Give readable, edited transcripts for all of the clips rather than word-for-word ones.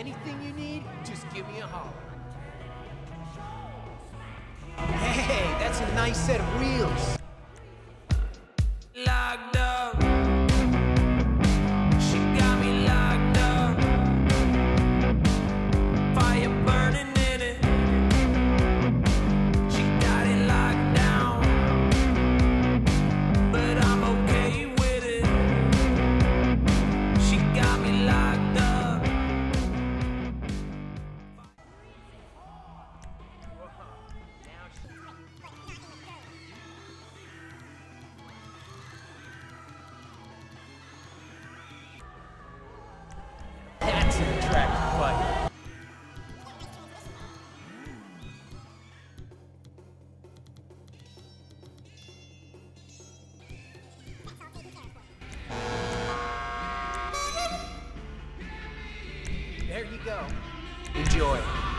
anything you need, just give me a holler. Hey, that's a nice set of wheels. Locked up. She got me locked up. Fire burning in it. She got it locked down. But I'm okay with it. She got me locked up. That's an attractive bike. There you go. Enjoy.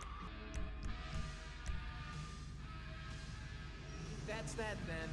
That's that then.